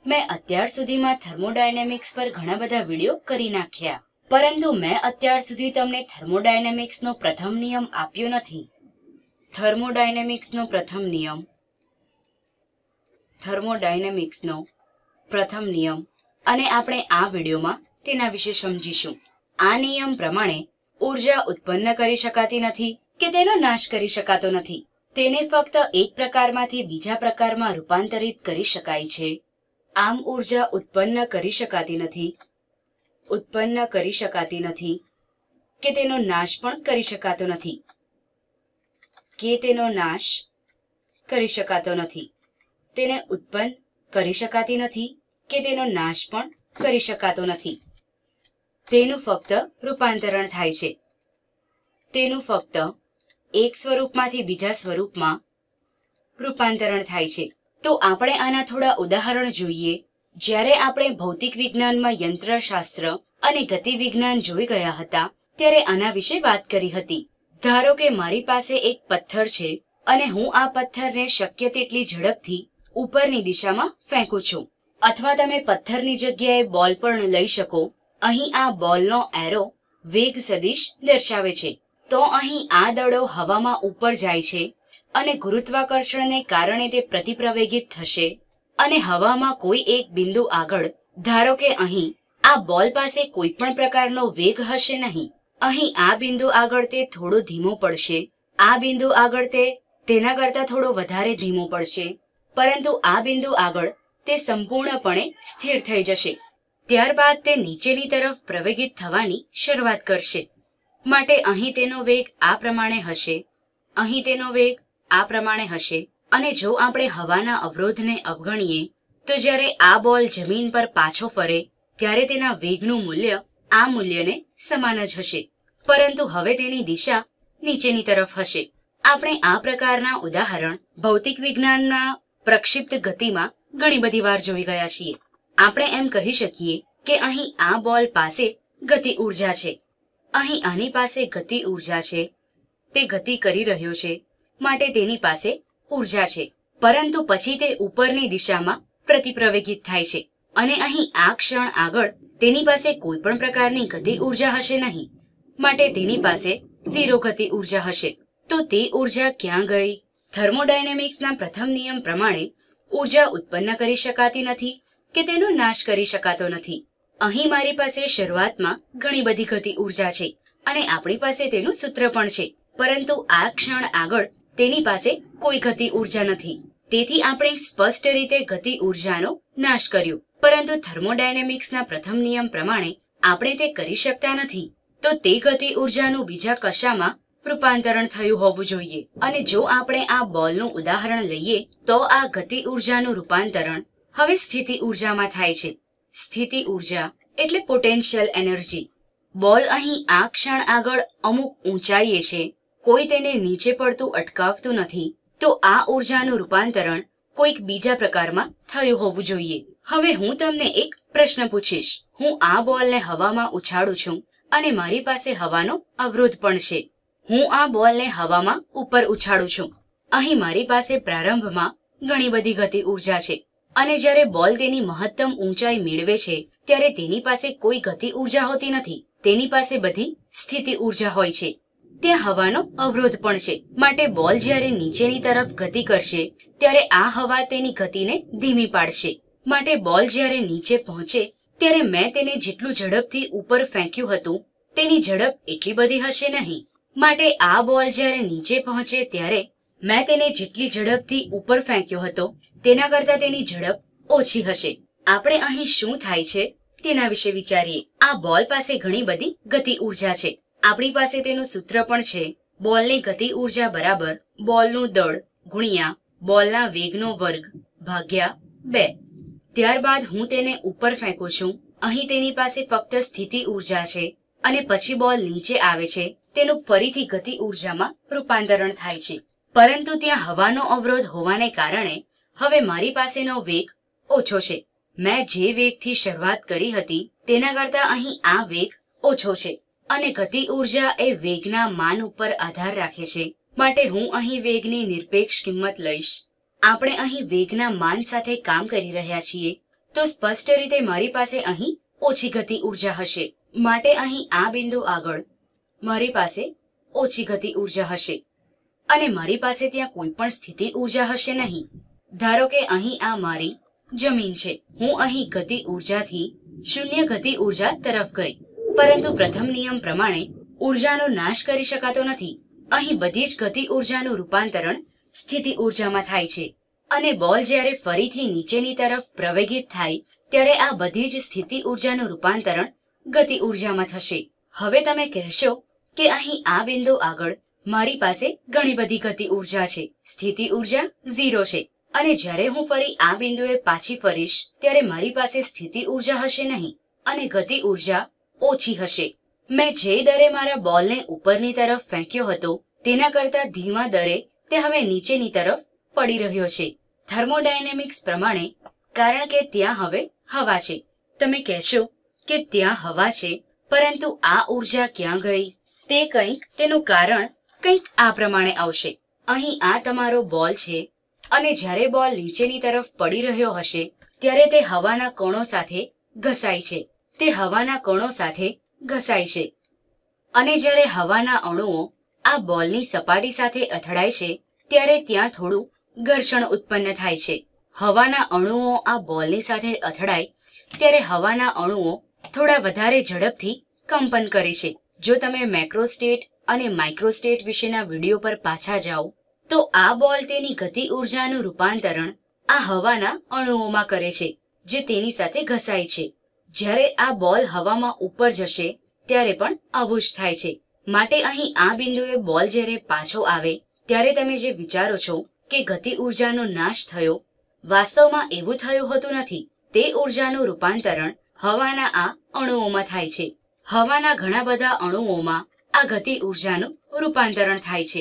મેં અત્યાર સુધીમાં થર્મોડાયનેમિક્સ પર ઘણા બધા વિડીયો કરી નાખ્યા, પરંતુ મેં અત્યાર સુધી તમને થર્મોડાયનેમિક્સનો પ્રથમ નિયમ આપ્યો નથી. થર્મોડાયનેમિક્સનો પ્રથમ નિયમ અને આપણે આ વિડીયોમાં તેના વિશે સમજીશું. આ નિયમ પ્રમાણે ઉર્જા ઉત્પન્ન કરી શકાતી નથી કે તેનો નાશ કરી શકાતો નથી. તેને ફક્ત એક પ્રકારમાંથી બીજા પ્રકારમાં રૂપાંતરિત કરી શકાય છે. આમ ઉર્જા ઉત્પન્ન કરી શકાતી નથી કે તેનો નાશ પણ કરી શકાતો નથી. તેને ઉત્પન્ન કરી શકાતી નથી કે તેનો નાશ પણ કરી શકાતો નથી. તેનું ફક્ત રૂપાંતરણ થાય છે. તેનું ફક્ત એક સ્વરૂપમાંથી બીજા સ્વરૂપમાં રૂપાંતરણ થાય છે. તો આપણે આના થોડા ઉદાહરણ જોઈએ. જ્યારે આપણે ભૌતિક વિજ્ઞાનમાં યંત્રશાસ્ત્ર અને ગતિ વિજ્ઞાન જોઈ ગયા હતા ત્યારે આના વિશે વાત કરી હતી. ધારો કે મારી પાસે એક પથ્થર છે અને હું આ પથ્થરને શક્ય તેટલી ઝડપથી ઉપરની દિશામાં ફેંકું છું. અથવા તમે પથ્થરની જગ્યાએ બોલ પણ લઈ શકો. અહીં આ બોલનો એરો વેગ સદિશ દર્શાવે છે. તો અહીં આ દડો હવામાં ઉપર જાય છે અને ગુરુત્વાકર્ષણને કારણે તે પ્રતિપ્રવેગિત થશે અને હવામાં કોઈ એક બિંદુ આગળ, ધારો કે અહીં, આ બોલ પાસે કોઈ પણ પ્રકારનો વેગ હશે નહીં. અહીં આ બિંદુ આગળ તે થોડો ધીમો પડશે. આ બિંદુ આગળ તે તેના કરતા થોડો વધારે ધીમો પડશે. પરંતુ આ બિંદુ આગળ તે સંપૂર્ણપણે સ્થિર થઈ જશે. ત્યારબાદ તે નીચેની તરફ પ્રવેગિત થવાની શરૂઆત કરશે. માટે અહીં તેનો વેગ આ પ્રમાણે હશે, અહીં તેનો વેગ આ પ્રમાણે હશે. અને જો આપણે હવાના અવરોધને અવગણીએ તો જ્યારે આ બોલ જમીન પર પાછો ફરે ત્યારે તેના વેગનું મૂલ્ય આ મૂલ્યને સમાન જ હશે, પરંતુ હવે તેની દિશા નીચેની તરફ હશે. આપણે આ પ્રકારના ઉદાહરણ ભૌતિક વિજ્ઞાનના પ્રક્ષિપ્ત ગતિમાં ઘણી બધી વાર જોઈ ગયા છીએ. આપણે એમ કહી શકીએ કે અહીં આ બોલ પાસે ગતિ ઉર્જા છે, અહીં આની પાસે ગતિ ઉર્જા છે. તે ગતિ કરી રહ્યો છે માટે તેની પાસે ઉર્જા છે, પરંતુ પછી તે ઉપરની દિશામાં પ્રતિપ્રવેગિત થાય છે અને અહીં આ ક્ષણ આગળ તેની પાસે કોઈ પણ પ્રકારની ગતિ ઉર્જા હશે નહીં. માટે તેની પાસે 0 ગતિ ઉર્જા હશે. તો તે ઉર્જા ક્યાં ગઈ? થર્મોડાયનેમિક્સના પ્રથમ નિયમ પ્રમાણે ઉર્જા ઉત્પન્ન કરી શકાતી નથી કે તેનો નાશ કરી શકાતો નથી. અહીં મારી પાસે શરૂઆતમાં ઘણી બધી ગતિ ઉર્જા છે અને આપણી પાસે તેનું સૂત્ર પણ છે, પરંતુ આ ક્ષણ આગળ તેની પાસે કોઈ ગતિ ઉર્જા નથી. તેથી આપણે સ્પષ્ટ રીતે ગતિ ઉર્જાનો નાશ કર્યો, પરંતુ થર્મોડાયનેમિક્સના પ્રથમ નિયમ પ્રમાણે આપણે તે કરી શકતા નથી. તો તે ગતિ ઉર્જાનું બીજા કશામાં રૂપાંતરણ થયું હોવું જોઈએ. અને જો આપણે આ બોલનું ઉદાહરણ લઈએ તો આ ગતિ ઉર્જાનું રૂપાંતરણ હવે સ્થિતિ ઉર્જામાં થાય છે. સ્થિતિ ઉર્જા એટલે પોટેન્શિયલ એનર્જી. બોલ અહીં આ ક્ષણ આગળ અમુક ઊંચાઈએ છે, કોઈ તેને નીચે પડતું અટકાવતું નથી. તો આ ઉર્જાનું રૂપાંતરણ કોઈક બીજા પ્રકારમાં થયું હોવું જોઈએ. હવે હું તમને એક પ્રશ્ન પૂછીશ. હું આ બોલને હવામાં ઉછાળું છું અને મારી પાસે હવાનો અવરોધ પણ છે. હું આ બોલને હવામાં ઉપર ઉછાળું છું. અહીં મારી પાસે પ્રારંભમાં ઘણી બધી ગતિ ઉર્જા છે અને જ્યારે બોલ તેની મહત્તમ ઊંચાઈ મેળવે છે ત્યારે તેની પાસે કોઈ ગતિ ઉર્જા હોતી નથી. તેની પાસે બધી સ્થિતિ ઉર્જા હોય છે. ત્યાં હવાનો અવરોધ પણ છે. માટે બોલ જ્યારે નીચેની તરફ ગતિ કરશે ત્યારે આ હવા તેની ગતિને ધીમી પાડશે. માટે બોલ જ્યારે નીચે પહોંચે ત્યારે મેં તેને જેટલું ઝડપથી ઉપર ફેંક્યું હતું તેની ઝડપ એટલી બધી હશે નહીં. માટે આ બોલ જ્યારે નીચે પહોંચે ત્યારે મેં તેને જેટલી ઝડપથી ઉપર ફેંક્યો હતો તેના કરતાં તેની ઝડપ ઓછી હશે. આપણે અહીં શું થાય છે તેના વિશે વિચારીએ. આ બોલ પાસે ઘણી બધી ગતિ ઉર્જા છે. આપણી પાસે તેનું સૂત્ર પણ છે. બોલની ગતિ ઉર્જા બરાબર બોલનું દળ ગુણ્યા બોલના વેગનો વર્ગ ભાગ્યા 2. ત્યારબાદ હું તેને ઉપર ફેંકું છું. અહીં તેની પાસે ફક્ત સ્થિતિ ઉર્જા છે અને પછી બોલ નીચે આવે છે તેનું ફરીથી ગતિ ઉર્જામાં રૂપાંતરણ થાય છે. પરંતુ ત્યાં હવાનો અવરોધ હોવાને કારણે હવે મારી પાસેનો વેગ ઓછો છે. મેં જે વેગથી શરૂઆત કરી હતી તેના કરતાં અહીં આ વેગ ઓછો છે અને ગતિ ઉર્જા એ વેગના માન ઉપર આધાર રાખે છે. માટે હું અહીં વેગની નિરપેક્ષ કિંમત લઈશ. આપણે અહીં વેગના માન સાથે કામ કરી રહ્યા છીએ તો સ્પષ્ટ રીતે મારી પાસે અહીં ઓછી ગતિ ઉર્જા હશે. માટે અહીં આ બિંદુ આગળ મારી પાસે ઓછી ગતિ ઉર્જા હશે અને મારી પાસે ત્યાં કોઈ પણ સ્થિતિ ઉર્જા હશે નહીં. ધારો કે અહીં આ મારી જમીન છે. હું અહીં ગતિ ઉર્જાથી શૂન્ય ગતિ ઉર્જા તરફ ગઈ, પરંતુ પ્રથમ નિયમ પ્રમાણે ઉર્જાનો નાશ કરી શકાતો નથી. અહીં બધી જ ગતિ ઉર્જાનું રૂપાંતરણ સ્થિતિ ઉર્જામાં થાય છે અને બોલ જ્યારે ફરીથી નીચેની તરફ પ્રવેગિત થાય ત્યારે આ બધી જ સ્થિતિ ઉર્જાનું રૂપાંતરણ ગતિ ઉર્જામાં થશે. હવે તમે કહેશો કે અહીં આ બિંદુ આગળ મારી પાસે ઘણી બધી ગતિ ઉર્જા છે, સ્થિતિ ઉર્જા 0 છે અને જ્યારે હું ફરી આ બિંદુએ પાછી ફરીશ ત્યારે મારી પાસે સ્થિતિ ઉર્જા હશે નહીં અને ગતિ ઉર્જા ઓછી હશે. મેં જે દરે મારા બોલને ઉપરની તરફ ફેંક્યો હતો તેના કરતા ધીમા દરે તે હવે નીચેની તરફ પડી રહ્યો છે. થર્મોડાયનેમિક્સ પ્રમાણે કારણ કે ત્યાં હવે હવા છે. તમે કહેશો કે ત્યાં હવા છે પરંતુ આ ઉર્જા ક્યાં ગઈ? તે કંઈક તેનું કારણ કંઈક આ પ્રમાણે આવશે. અહીં આ તમારો બોલ છે અને જ્યારે બોલ નીચેની તરફ પડી રહ્યો હશે ત્યારે તે હવાના કણો સાથે ઘસાય છે. તે હવાના કણો સાથે ઘસાય છે અને જ્યારે હવાના અણુઓ આ બોલની સપાટી સાથે અથડાય છે ત્યારે ત્યાં થોડું ઘર્ષણ ઉત્પન્ન થાય છે. હવાના અણુઓ આ બોલની સાથે અથડાય ત્યારે હવાના અણુઓ થોડા વધારે ઝડપથી કંપન કરે છે. જો તમે મેક્રોસ્ટેટ અને માઇક્રોસ્ટેટ વિશેના વિડીયો પર પાછા જાઓ તો આ બોલ તેની ગતિ ઉર્જાનું રૂપાંતરણ આ હવાના અણુઓમાં કરે છે જે તેની સાથે ઘસાય છે. જ્યારે આ બોલ હવામાં ઉપર જશે ત્યારે પણ આવું જ થાય છે. માટે અહીં આ બિંદુએ બોલ જ્યારે પાછો આવે ત્યારે તમે જે વિચારો છો કે ગતિ ઉર્જાનો નાશ થયો, વાસ્તવમાં એવું થયું હોતું નથી. તે ઉર્જાનું રૂપાંતરણ હવાના આ અણુઓમાં થાય છે. હવાના ઘણા બધા અણુઓમાં આ ગતિ ઉર્જાનું રૂપાંતરણ થાય છે.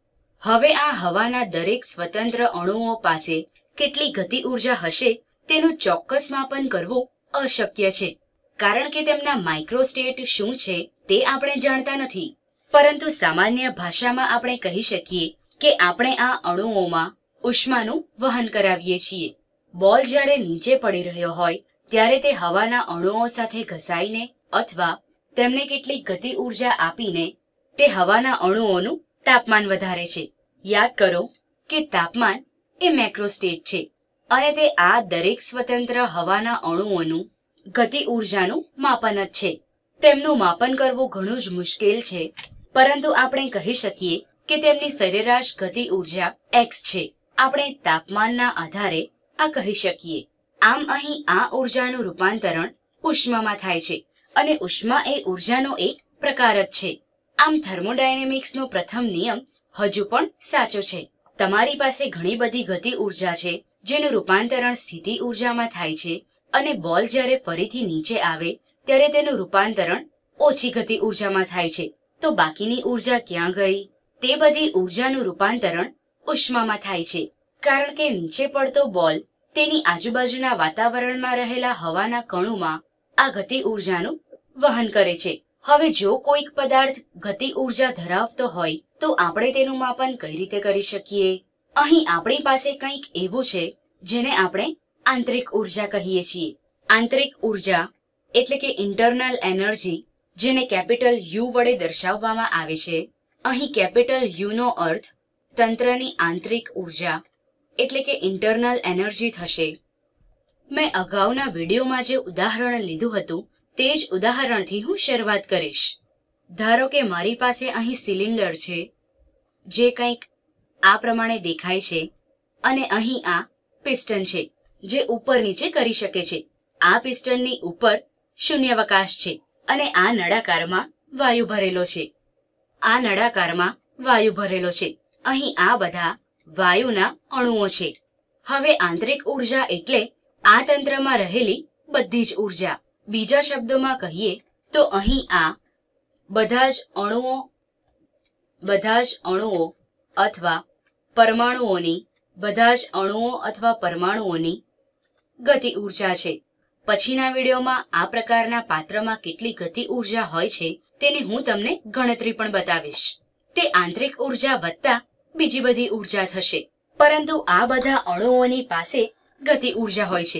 હવે આ હવાના દરેક સ્વતંત્ર અણુઓ પાસે કેટલી ગતિ ઉર્જા હશે તેનું ચોક્કસ માપન કરવું અશક્ય છે, કારણ કે તેમના માઇક્રોસ્ટેટ શું છે તે આપણે જાણતા નથી. પરંતુ સામાન્ય ભાષામાં આપણે કહી શકીએ કે આપણે આ અણુઓમાં ઉષ્માનું વહન કરાવીએ છીએ. બોલ જ્યારે નીચે પડી રહ્યો હોય ત્યારે તે હવાના અણુઓ સાથે ઘસાઈને અથવા તેમને કેટલીક ગતિ ઉર્જા આપીને તે હવાના અણુઓનું તાપમાન વધારે છે. યાદ કરો કે તાપમાન એ મેક્રોસ્ટેટ છે અને તે આ દરેક સ્વતંત્ર હવાના અણુઓનું ગતિ ઉર્જાનું માપન જ છે. તેમનું માપન કરવું ઘણું જ મુશ્કેલ છે, પરંતુ આપણે કહી શકીએ કે તેમની સરેરાશ ગતિ ઉર્જા x છે. આપણે તાપમાનના આધારે આ કહી શકીએ. આમ અહીં આ ઉર્જાનું રૂપાંતરણ ઉષ્મામાં થાય છે અને ઉષ્મા એ ઉર્જાનો એક પ્રકાર જ છે. આમ થર્મોડાયનેમિક્સનો પ્રથમ નિયમ હજુ પણ સાચો છે. તમારી પાસે ઘણી બધી ગતિ ઉર્જા છે જેનું રૂપાંતરણ સ્થિતિ ઉર્જામાં થાય છે અને બોલ જ્યારે ફરીથી નીચે આવે ત્યારે તેનું રૂપાંતરણ ઓછી ગતિ ઉર્જામાં થાય છે. તો બાકીની ઉર્જા ક્યાં ગઈ? તે બધી ઉર્જાનું રૂપાંતરણ ઉષ્મામાં થાય છે, કારણ કે નીચે પડતો બોલ તેની આજુબાજુના વાતાવરણમાં રહેલા હવાના કણોમાં આ ગતિ ઉર્જાનું વહન કરે છે. હવે જો કોઈક પદાર્થ ગતિ ઉર્જા ધરાવતો હોય તો આપણે તેનું માપન કઈ રીતે કરી શકીએ? અહીં આપણી પાસે કંઈક એવું છે જેને આપણે આંતરિક ઉર્જા કહીએ છીએ. આંતરિક ઉર્જા એટલે કે ઇન્ટરનલ એનર્જી, જેને કેપિટલ યુ વડે દર્શાવવામાં આવે છે. અહીં કેપિટલ યુ નો અર્થ તંત્રની આંતરિક ઉર્જા એટલે કે ઇન્ટરનલ એનર્જી થશે. મેં અગાઉના વિડીયોમાં જે ઉદાહરણ લીધું હતું તે જ ઉદાહરણથી હું શરૂઆત કરીશ. ધારો કે મારી પાસે અહીં સિલિન્ડર છે જે કંઈક આ પ્રમાણે દેખાય છે અને અહીં આ પિસ્ટન છે જે ઉપર નીચે કરી શકે છે. આ પિસ્ટનની ઉપર શૂન્યાવકાશ છે અને આ નળાકારમાં વાયુ ભરેલો છે. આ નળાકારમાં વાયુ ભરેલો છે. અહીં આ બધા વાયુના અણુઓ છે. હવે આંતરિક ઉર્જા એટલે આ તંત્રમાં રહેલી બધી જ ઉર્જા. બીજા શબ્દોમાં કહીએ તો અહીં આ બધા જ અણુઓ અથવા પરમાણુઓની ગતિ ઉર્જા છે. પછીના વિડીયોમાં આ પ્રકારના પાત્રમાં કેટલી ગતિ ઉર્જા હોય છે તેની હું તમને ગણતરી પણ બતાવીશ. તે આંતરિક ઉર્જા વત્તા બીજી બધી ઉર્જા થશે. પરંતુ આ બધા અણુઓની પાસે ગતિ ઉર્જા હોય છે,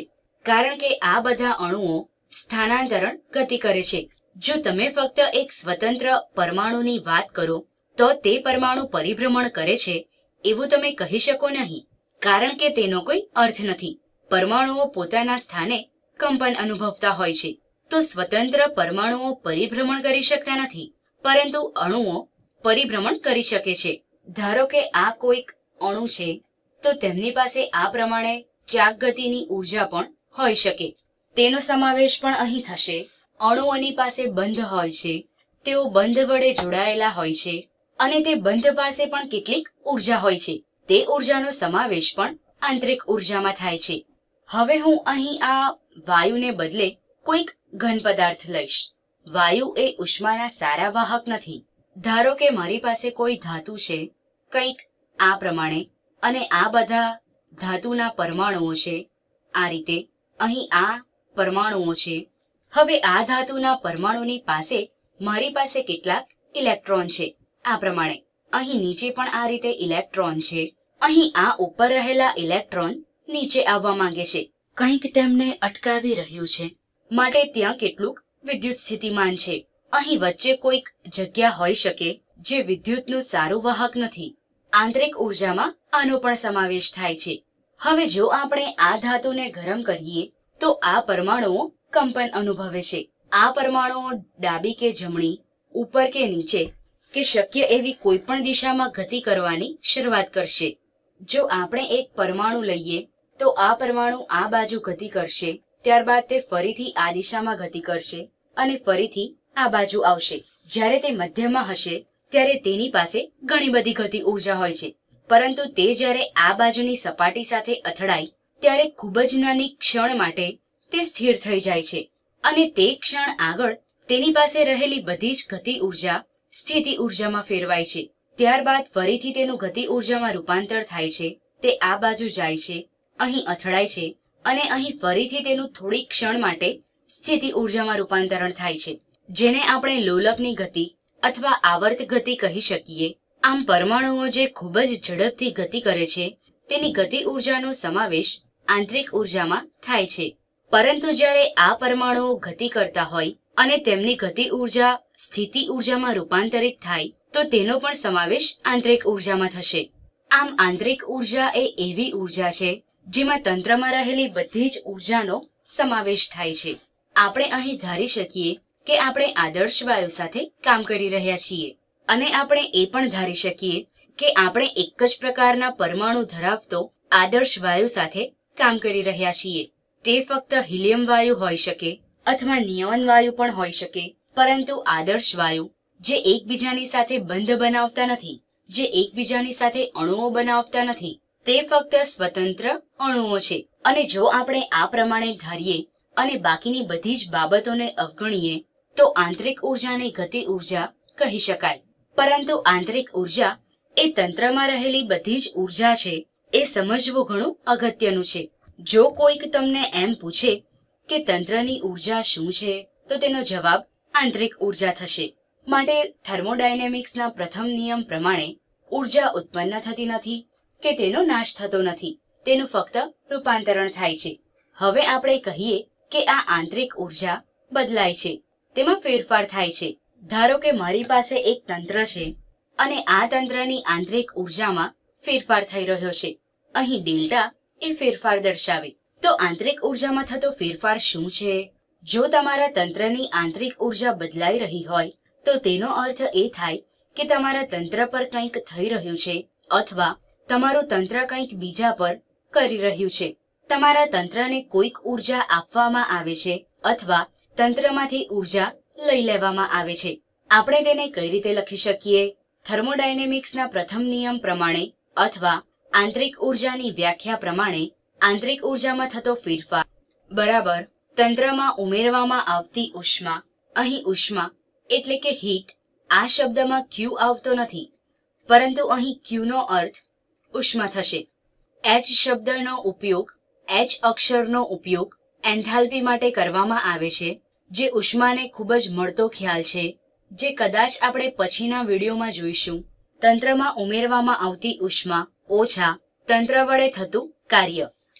કારણ કે આ બધા અણુઓ સ્થાનાંતરણ ગતિ કરે છે. જો તમે ફક્ત એક સ્વતંત્ર પરમાણુની વાત કરો તો તે પરમાણુ પરિભ્રમણ કરે છે એવું તમે કહી શકો નહીં, કારણ કે તેનો કોઈ અર્થ નથી. પરમાણુઓ પોતાના સ્થાને કંપન અનુભવતા હોય છે, તો સ્વતંત્ર પરમાણુઓ પરિભ્રમણ કરી શકતા નથી, પરંતુ અણુઓ પરિભ્રમણ કરી શકે છે. ધારો કે આ કોઈક અણુ છે, તો તેમની પાસે આ પ્રમાણે ચાક ગતિની ઉર્જા પણ હોઈ શકે. તેનો સમાવેશ પણ અહીં થશે. અણુઓની પાસે બંધ હોય છે, તેઓ બંધ વડે જોડાયેલા હોય છે, અને તે બંધ પાસે પણ કેટલીક ઉર્જા હોય છે. તે ઉર્જાનો સમાવેશ પણ આંતરિક ઉર્જામાં થાય છે. હવે હું અહીં આ વાયુને બદલે કોઈક ઘન પદાર્થ લઈશ. વાયુ એ ઉષ્માના સારા વાહક નથી. ધારો કે મારી પાસે કોઈ ધાતુ છે, કંઈક આ પ્રમાણે, અને આ બધા ધાતુના પરમાણુઓ છે. આ રીતે અહીં આ પરમાણુઓ છે. હવે આ ધાતુના પરમાણુની પાસે મારી પાસે કેટલાક ઇલેક્ટ્રોન છે. આ પ્રમાણે અહીં નીચે પણ આ રીતે ઇલેક્ટ્રોન છે. અહીં આ ઉપર રહેલા ઇલેક્ટ્રોન નીચે આવવા માંગે છે. કંઈક તેમને અટકાવી રહ્યું છે, માટે ત્યાં કેટલુંક વિદ્યુત સ્થિતિમાન છે. અહીં વચ્ચે કોઈક જગ્યા હોઈ શકે જે વિદ્યુતનું સારું વાહક નથી. આંતરિક ઉર્જામાં આનો પણ સમાવેશ થાય છે. હવે જો આપણે આ ધાતુને ગરમ કરીએ તો આ પરમાણુઓ કંપન અનુભવે છે. આ પરમાણુઓ ડાબી કે જમણી, ઉપર કે નીચે કે શક્ય એવી કોઈ પણ દિશામાં ગતિ કરવાની શરૂઆત કરશે. જો આપણે એક પરમાણુ લઈએ તો આ પરમાણુ આ બાજુ ગતિ કરશે, ત્યારબાદ તે ફરીથી આ દિશામાં ગતિ કરશે અને ફરીથી આ બાજુ આવશે. જ્યારે તે મધ્યમાં હશે ત્યારે તેની પાસે ઘણી બધી ગતિ ઉર્જા હોય છે, પરંતુ તે જ્યારે આ બાજુની સપાટી સાથે અથડાય ત્યારે ખૂબ જ નાની ક્ષણ માટે તે સ્થિર થઈ જાય છે, અને તે ક્ષણ આગળ તેની પાસે રહેલી બધી જ ગતિ ઉર્જા સ્થિતિ ઉર્જામાં ફેરવાય છે. ત્યારબાદ ફરીથી તેનું ગતિ ઉર્જામાં રૂપાંતર થાય છે. તે આ બાજુ જાય છે, અહીં અથડાય છે, અને અહીં ફરીથી તેનું થોડી ક્ષણ માટે સ્થિતિ ઉર્જામાં રૂપાંતરણ થાય છે, જેને આપણે લોલકની ગતિ અથવા આવર્ત ગતિ કહી શકીએ. આમ પરમાણુઓ જે ખૂબ જ ઝડપથી ગતિ કરે છે તેની ગતિ ઉર્જાનો સમાવેશ આંતરિક ઉર્જામાં થાય છે. પરંતુ જ્યારે આ પરમાણુઓ ગતિ કરતા હોય અને તેમની ગતિ ઉર્જા સ્થિતિ ઉર્જામાં રૂપાંતરિત થાય તો તેનો પણ સમાવેશ આંતરિક ઉર્જામાં થશે. આમ આંતરિક ઉર્જા એ એવી ઉર્જા છે જેમાં તંત્રમાં રહેલી બધી જ ઉર્જાનો સમાવેશ થાય છે. આપણે અહીં ધારી શકીએ કે આપણે આદર્શ વાયુ સાથે કામ કરી રહ્યા છીએ, અને આપણે એ પણ ધારી શકીએ કે આપણે એક જ પ્રકારના પરમાણુ ધરાવતો આદર્શ વાયુ સાથે કામ કરી રહ્યા છીએ. તે ફક્ત હિલિયમ વાયુ હોઈ શકે અથવા નિયોન વાયુ પણ હોઈ શકે, પરંતુ આદર્શ વાયુ જે એકબીજાની સાથે બંધ બનાવતા નથી, જે એકબીજાની સાથે અણુઓ બનાવતા નથી, તે ફક્ત સ્વતંત્ર અણુઓ છે. અને જો આપણે આ પ્રમાણે ધારીએ અને બાકીની બધી જ બાબતોને અવગણીએ તો આંતરિક ઉર્જાને ગતિ ઉર્જા કહી શકાય. પરંતુ આંતરિક ઉર્જા એ તંત્રમાં રહેલી બધી જ ઉર્જા છે એ સમજવું ઘણું અગત્યનું છે. જો કોઈક તમને એમ પૂછે કે તંત્રની ઉર્જા શું છે તો તેનો જવાબ આંતરિક ઉર્જા થશે. માટે થર્મોડાયનેમિક્સના પ્રથમ નિયમ પ્રમાણે ઉર્જા ઉત્પન્ન થતી નથી કે તેનો નાશ થતો નથી, તેનું ફક્ત રૂપાંતરણ થાય છે. હવે આપણે કહીએ કે આ આંતરિક ઉર્જા બદલાય છે, તેમાં ફેરફાર થાય છે. ધારો કે મારી પાસે એક તંત્ર છે અને આ તંત્રની આંતરિક ઉર્જામાં ફેરફાર થઈ રહ્યો છે. અહીં ડેલ્ટા એ ફેરફાર દર્શાવે. તો આંતરિક ઉર્જામાં થતો ફેરફાર શું છે? જો તમારા તંત્રની આંતરિક ઉર્જા બદલાઈ રહી હોય તો તેનો અર્થ એ થાય કે તમારા તંત્ર પર કંઈક થઈ રહ્યું છે, અથવા તમારું તંત્ર કંઈક બીજા પર કરી રહ્યું છે. તમારા તંત્રને કોઈક ઉર્જા આપવામાં આવે છે અથવા તંત્રમાંથી ઉર્જા લઈ લેવામાં આવે છે. આપણે તેને કઈ રીતે લખી શકીએ? થર્મોડાયનેમિક્સના પ્રથમ નિયમ પ્રમાણે અથવા આંતરિક ઉર્જાની વ્યાખ્યા પ્રમાણે આંતરિક ઉર્જામાં થતો ફેરફાર બરાબર તંત્રમાં ઉમેરવામાં આવતી ઉષ્મા. અહીં ઉષ્મા એટલે કે હીટ આ શબ્દમાં ક્યુ આવતો નથી, પરંતુ અહીં ક્યુનો અર્થ ઉષ્મા થશે. એચ શબ્દનો ઉપયોગ, એચ અક્ષરનો ઉપયોગ એન્થાલ્પી માટે કરવામાં આવે છે, જે ઉષ્માને ખૂબ જ મળતો ખ્યાલ છે, જે કદાચ આપણે પછીના વિડીયોમાં જોઈશું. તંત્રમાં ઉમેરવામાં આવતી ઉષ્મા ઓછા તંત્ર વડે થતું કાર્ય.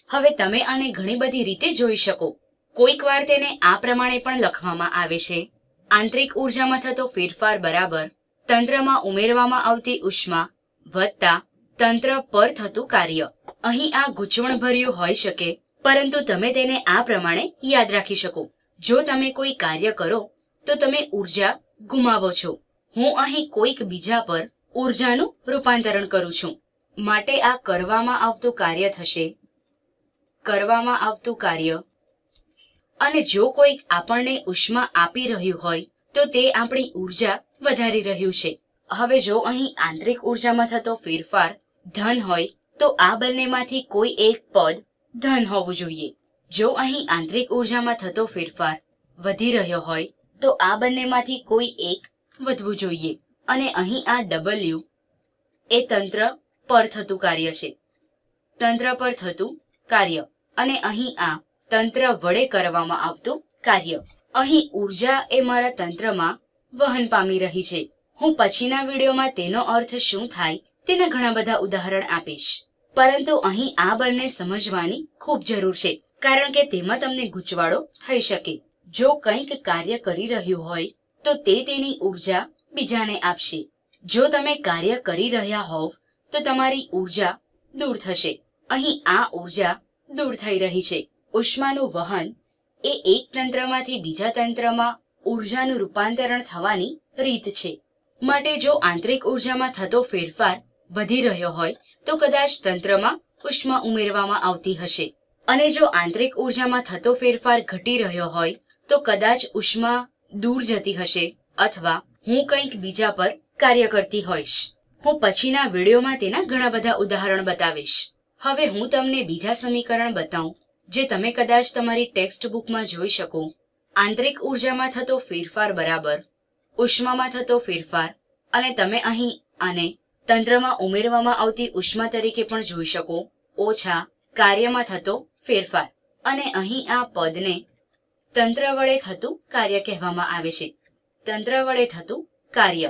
હવે તમે આને ઘણી બધી રીતે જોઈ શકો. કોઈક વાર તેને આ પ્રમાણે પણ લખવામાં આવે છે: આંતરિક ઉર્જામાં થતો ફેરફાર બરાબર તંત્રમાં ઉમેરવામાં આવતી ઉષ્મા વત્તા તંત્ર પર થતું કાર્ય. અહીં આ ગૂંચવણભર્યું હોઈ શકે, પરંતુ તમે તેને આ પ્રમાણે યાદ રાખી શકો. જો તમે કોઈ કાર્ય કરો તો તમે ઉર્જા ગુમાવો છો. હું અહીં કોઈક બીજા પર ઉર્જાનું રૂપાંતરણ કરું છું, માટે આ કરવામાં આવતું કાર્ય થશે કરવામાં આવતું કાર્ય. અને જો કોઈક આપણને ઉષ્મા આપી રહ્યું હોય તો તે આપણી ઉર્જા વધારી રહ્યું છે. હવે જો અહીં આંતરિક ઉર્જામાં થતો ફેરફાર ધન હોય તો આ બંનેમાંથી કોઈ એક પદ ધન હોવું જોઈએ. જો અહીં આંતરિક ઉર્જામાં થતો ફેરફાર વધી રહ્યો હોય તો આ બંનેમાંથી કોઈ એક વધવું જોઈએ. અને અહીં આ W એ તંત્ર પર થતું કાર્ય છે. તંત્ર પર થતું કાર્ય. અને અહીં આ તંત્ર વડે કરવામાં આવતું કાર્ય. અહીં ઉર્જા એ મારા તંત્રમાં વહન પામી રહી છે. હું પછીના વિડીયોમાં તેનો અર્થ શું થાય તેના ઘણા બધા ઉદાહરણ આપીશ, પરંતુ અહીં આ બંને સમજવાની ખૂબ જરૂર છે, કારણ કે તેમાં તમને ગૂંચવાડો થઈ શકે. જો કંઈક કાર્ય કરી રહ્યું હોય તો તે તેની ઉર્જા બીજાને આપશે. જો તમે કાર્ય કરી રહ્યા હોવ તો તમારી ઉર્જા દૂર થશે. અહીં આ ઉર્જા દૂર થઈ રહી છે. ઉષ્માનું વહન એ એક તંત્રમાંથી બીજા તંત્રમાં ઉર્જાનું રૂપાંતરણ થવાની રીત છે. માટે જો આંતરિક ઉર્જામાં થતો ફેરફાર વધી રહ્યો હોય તો કદાચ તંત્રમાં ઉષ્મા ઉમેરવામાં આવતી હશે, અને જો આંતરિક ઉર્જામાં થતો ફેરફાર ઘટી રહ્યો હોય તો કદાચ ઉષ્મા દૂર જતી હશે, અથવા હું કંઈક બીજા પર કાર્ય કરતી હોઈશ. હું પછીના વિડીયોમાં તેના ઘણા બધા ઉદાહરણ બતાવીશ. હવે હું તમને બીજા સમીકરણ બતાવું જે તમે કદાચ તમારી ટેક્સ્ટ બુકમાં જોઈ શકો. આંતરિક ઉર્જામાં થતો ફેરફાર બરાબર ઉષ્મામાં થતો ફેરફાર, અને તમે અહીં આને તંત્રમાં ઉમેરવામાં આવતી ઉષ્મા તરીકે પણ જોઈ શકો, ઓછા કાર્યમાં થતો ફેરફાર. અને અહીં આ પદને તંત્ર વડે થતું કાર્ય કહેવામાં આવે છે. તંત્ર વડે થતું કાર્ય.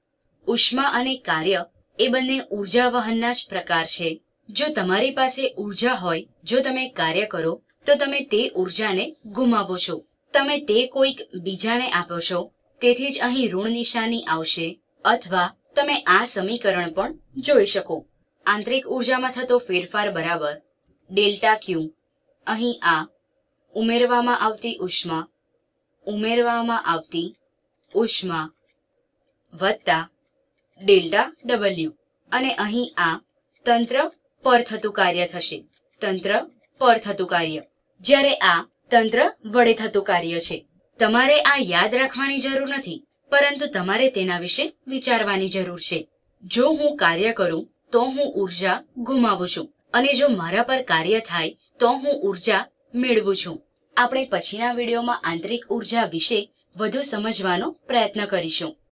ઉષ્મા અને કાર્ય એ બંને ઉર્જા વહનના જ પ્રકાર છે. જો તમારી પાસે ઉર્જા હોય, જો તમે કાર્ય કરો તો તમે તે ઉર્જાને ગુમાવો છો. તમે તે કોઈક બીજાને આપો છો, તેથી જ અહીં ઋણ નિશાની આવશે. અથવા તમે આ સમીકરણ પણ જોઈ શકો. આંતરિક ઉર્જામાં થતો ફેરફાર બરાબર ડેલ્ટા ક્યુ. અહીં આ ઉમેરવામાં આવતી ઉષ્મા વત્તા ડેલ્ટા W. અને અહીં આ તંત્ર પર થતું કાર્ય થશે. તંત્ર પર થતું કાર્ય, જ્યારે આ તંત્ર વડે થતું કાર્ય છે. તમારે આ યાદ રાખવાની જરૂર નથી, પરંતુ તમારે તેના વિશે વિચારવાની જરૂર છે. જો હું કાર્ય કરું તો હું ઉર્જા ગુમાવું છું, અને જો મારા પર કાર્ય થાય તો હું ઉર્જા મેળવું છું. આપણે પછીના વિડીયોમાં આંતરિક ઉર્જા વિશે વધુ સમજવાનો પ્રયત્ન કરીશું.